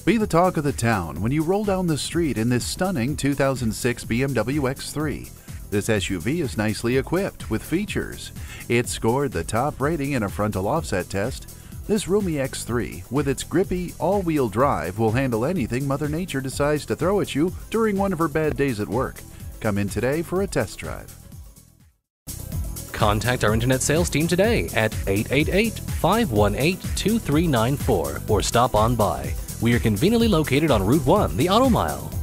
Be the talk of the town when you roll down the street in this stunning 2006 BMW X3. This SUV is nicely equipped with features. It scored the top rating in a frontal offset test. This roomy X3, with its grippy all-wheel drive, will handle anything Mother Nature decides to throw at you during one of her bad days at work. Come in today for a test drive. Contact our internet sales team today at 888-518-2394 or stop on by. We are conveniently located on Route 1, the Auto Mile.